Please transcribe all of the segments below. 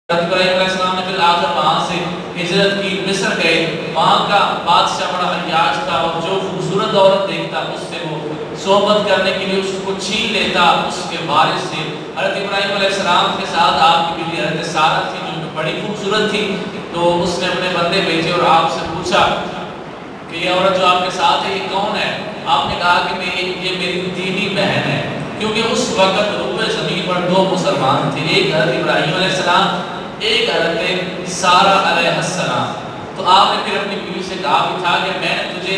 حضرت ابراہیم علیہ السلام نے پھر آخر وہاں سے ہجرت کی، مصر گئے، وہاں کا بادشاہ بڑا عیاش تھا اور جو خوبصورت عورت دیکھتا اس سے وہ صحبت کرنے کے لیے اس کو چھین لیتا اس کے وارث سے۔ حضرت ابراہیم علیہ السلام کے ساتھ آپ کی بیوی حضرت سارہ تھی جو بڑی خوبصورت تھی، تو اس نے اپنے بندے بھیجے اور آپ سے پوچھا کہ یہ عورت جو آپ کے ساتھ ہے یہ کون ہے؟ آپ نے کہا کہ یہ میری دینی بہن ہے، کیونکہ اس وقت روئے زمین پر دو مسلمان تھے، ایک حضرت ابراہیم علیہ السلام، ایک حضرت سارہ علیہ السلام۔ تو آپ نے پھر اپنی بیوی سے کہا بھی تھا کہ میں نے تجھے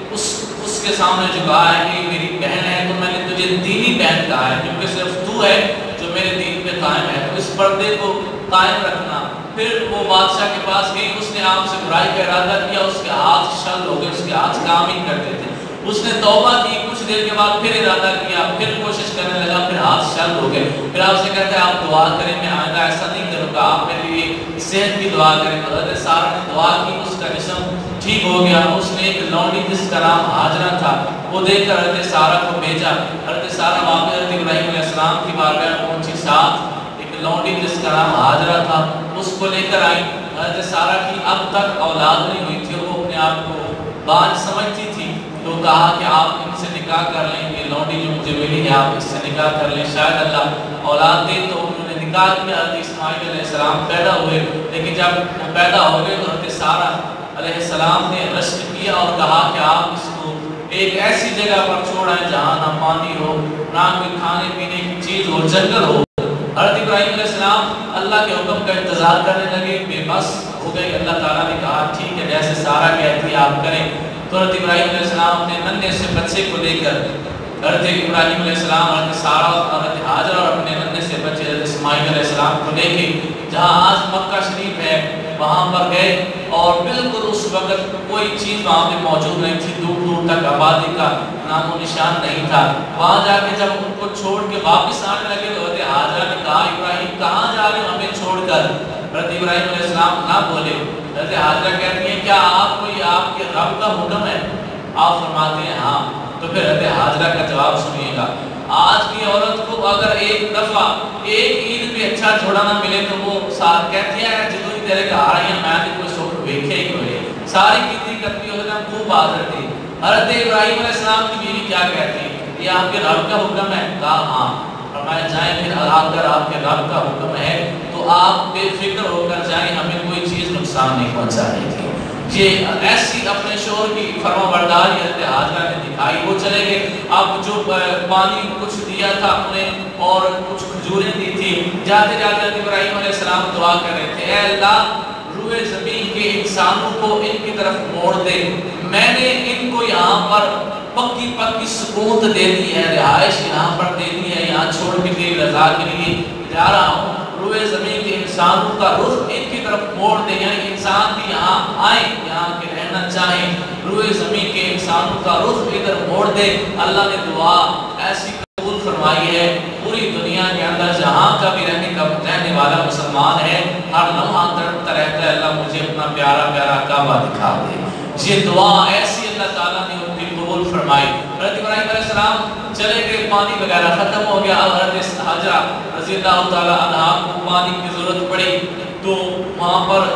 اس کے سامنے جو کہا ہے کہ میری بہن ہے، تو میں نے تجھے دینی بہن کہا ہے، کیونکہ صرف تو ہے جو میرے دین پہ قائم ہے، تو اس پردے کو قائم رکھنا۔ پھر وہ بادشاہ کے پاس گئی، اس نے آپ سے برائی کا ارادہ کیا، اس کے ہاتھ شل ہو گئے، اس کے ہاتھ کام ہی کرتے تھے۔ اس نے توبہ کی، کچھ دیر کے بعد پھر ارادہ کیا، پھر کوشش کرنے لگا، پھر ہاتھ شل ہو گئے۔ پھر آپ سے کہتے ہیں آپ دعا کریں، میں آئندہ ایسا نہیں کروں گا، آپ میرے لیے صحت کی دعا کریں۔ حضرت سارہ نے دعا کی، اس کا جسم ٹھیک ہو گیا۔ اس نے ایک لونڈی جس کا نام ہاجرہ تھا وہ دیکھ کر حضرت سارہ کو بھیجا۔ حضرت سارہ واقع حضرت ابراہیم علیہ السلام کی بارگاہ میں پہنچی، ساتھ ایک لونڈی جس کا نام ہاجرہ تھا اس کو لے کر آئی۔ حضرت سارہ کی اب تک اولاد نہیں ہوئی تھی، وہ اپنے آپ کو باج سمجھتی تھی، تو کہا کہ آپ ان سے نکاح کر لیں، یہ لونڈی جو مجھے ملی ہے آپ اس سے نکاح کر لیں، شاید اللہ اولاد دے۔ تو انہوں نے نکاح کیا، حضرت اسماعیل علیہ السلام پیدا ہوئے۔ لیکن جب وہ پیدا ہو گئے تو حضرت سارہ علیہ السلام نے رشک کیا اور کہا کہ آپ اس کو ایک ایسی جگہ پر چھوڑیں جہاں نہ پانی ہو، نہ کوئی کھانے پینے کی چیز ہو، جنگل ہو۔ حضرت ابراہیم علیہ السلام اللہ کے حکم کا انتظار کرنے لگے، بے بس ہو گئے۔ اللہ تعالیٰ نے کہا ٹھیک ہے، جیسے سارہ کہتی ہے آپ کریں۔ تو حضرت ابراہیم علیہ السلام اپنے ننھے سے بچے کو لے کر، حضرت ابراہیم علیہ السلام، حضرت سارہ اور حضرت ہاجرہ اور اپنے ننھے سے بچے حضرت اسماعیل علیہ السلام کو لے کے جہاں آج مکہ شریف ہے وہاں پر گئے، اور بالکل اس وقت کوئی چیز وہاں پہ موجود نہیں تھی، دور دور تک آبادی کا نام و نشان نہیں تھا۔ وہاں جا کے جب ان کو چھوڑ کے واپس آنے لگے تو حضرت ہاجرہ نے کہا ابراہیم کہاں جا رہے ہو ہمیں چھوڑ کر؟ حضرت ابراہیم علیہ السلام نہ بولے۔ حضرت ہاجرہ کہتی ہیں کیا آپ کو یہ آپ کے رب کا حکم ہے؟ آپ فرماتے ہیں ہاں۔ تو پھر حضرت ہاجرہ کا جواب سنیے گا، آج کی عورت کو اگر ایک دفعہ ایک عید پہ اچھا جوڑا نہ ملے تو وہ ساتھ کہتی ہے جدو ہی تیرے کا آ رہی ہیں میں نے کوئی سکھ ویکھے ہی کوئی ساری کتنی کرتی ہو جانا خوب حاضر تھی۔ حضرت ابراہیم علیہ السلام کی بیوی کیا کہتی ہے یہ آپ کے رب کا حکم ہے؟ کہا ہاں۔ فرمایا جائیں پھر اگر آپ کے رب کا حکم ہے تو آپ بے فکر ہو کر جائیں، ہمیں کوئی چیز نقصان نہیں پہنچانی تھی۔ یہ ایسی اپنے شوہر کی فرما برداری حضرت ہاجرہ نے دکھائی۔ وہ چلے گئے، اب جو پانی کچھ دیا تھا انہیں اور کچھ کھجوریں دی تھی، جاتے جاتے حضرت ابراہیم علیہ السلام دعا کر رہے تھے، اے اللہ روئے زمین کے انسانوں کو ان کی طرف موڑ دے، میں نے ان کو یہاں پر پکی پکی سکون دے دی ہے، رہائش یہاں پر دے دی ہے، یہاں چھوڑ کے تیری رضا کے لیے جا رہا ہوں، روئے زمین کے انسانوں کا رخ ان کی طرف موڑ دے، یعنی انسان بھی یہاں آئیں، یہاں کے رہنا چاہیں، روئے زمین کے انسانوں کا رخ ادھر موڑ دے۔ اللہ نے دعا ایسی قبول فرمائی ہے، پوری دنیا کے اندر جہاں کا بھی رہنے والا مسلمان ہے ہر لمحہ تڑپتا رہتا ہے اللہ مجھے اپنا پیارا پیارا کعبہ دکھا دے۔ یہ دعا ایسی اللہ تعالیٰ نے ان کی قبول فرمائی۔ حضرت ابراہیم علیہ السلام چلے گئے، پانی وغیرہ ختم ہو گیا، حضرت ہاجرہ رضی اللہ تعالیٰ عنہا کو پانی کی ضرورت پڑی تو وہاں پر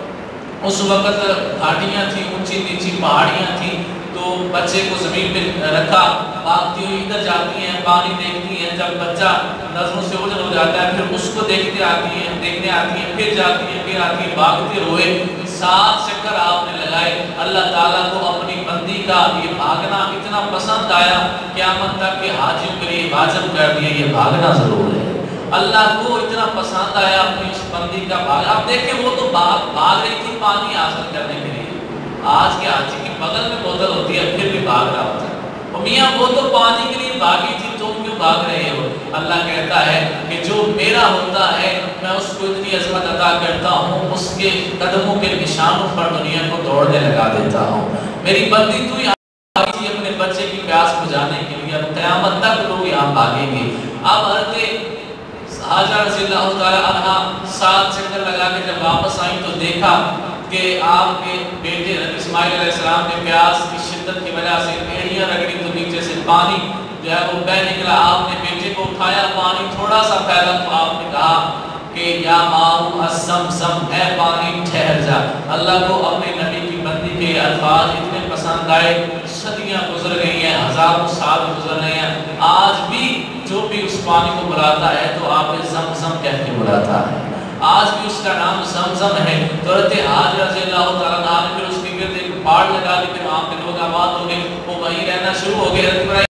اس وقت گھاٹیاں تھیں، اونچی نیچی پہاڑیاں تھیں، تو بچے کو زمین پہ رکھا، بھاگتی ہوئی ادھر جاتی ہیں، پانی دیکھتی ہیں، جب بچہ نظروں سے اوجھل ہو جاتا ہے پھر اس کو دیکھنے آتی ہیں، پھر جاتی ہیں، پھر آتی ہیں، بھاگتے ہوئے 7 چکر آپ نے لگائے۔ اللہ تعالیٰ کو اپنی بندی کا یہ بھاگنا اتنا پسند آیا، قیامت تک کہ حاجیوں کے لیے واجب کر دیا یہ بھاگنا ضرور ہے۔ اللہ کو اتنا پسند آیا اپنی اس بندی کا بھاگ۔ آپ دیکھیں وہ تو بھاگ رہی تھی پانی حاصل کرنے کے لیے، آج کے حاجی کی بغل میں بوتل ہوتی ہے پھر بھی بھاگ رہا ہوتا ہے، اور میاں وہ تو پانی کے لیے بھاگی تھی تم کیوں بھاگ رہے ہو؟ اللہ کہتا ہے کہ جو میرا ہوتا ہے میں اس کو اتنی عظمت عطا کرتا ہوں، اس کے قدموں کے نشانوں پر دنیا کو دوڑنے لگا دیتا ہوں۔ میری بندی تو یہاں آئی تھی اپنے بچے کی پیاس بجھانے کے لیے، اب قیامت تک لوگ یہاں بھاگیں گے۔ اب حضرت ہاجرہ رضی اللہ تعالیٰ عنہا 7 چکر لگا کے جب واپس آئیں تو دیکھا کہ آپ کے بیٹے اسماعیل علیہ السلام کے پیاس کی شدت کی وجہ سے ایڑیاں رگڑی تو نیچے سے پانی جو ہے وہ بہہ نکلا۔ آپ نے بیٹے کو اٹھایا، پانی تھوڑا سا پھیلا تو آپ نے کہا کہ کہ یا ماؤ الزمزم، اے پانی ٹھہر جا۔ اللہ کو اپنے نبی کی بندی کے الفاظ اتنے پسند آئے، صدیاں گزر گئی ہیں، ہزاروں سال گزر گئے ہیں، آج بھی جو بھی اس پانی کو بلاتا ہے تو آپ زمزم کہہ کے بلاتا ہے، آج بھی اس کا نام زمزم ہے۔ حضرت حاجر رضی اللہ تعالیٰ عنہ نے پھر اس کے گرد ایک پہاڑ لگا دی، پھر وہاں پہ لوگ آباد ہو گئے، وہ وہیں رہنا شروع ہو گئے۔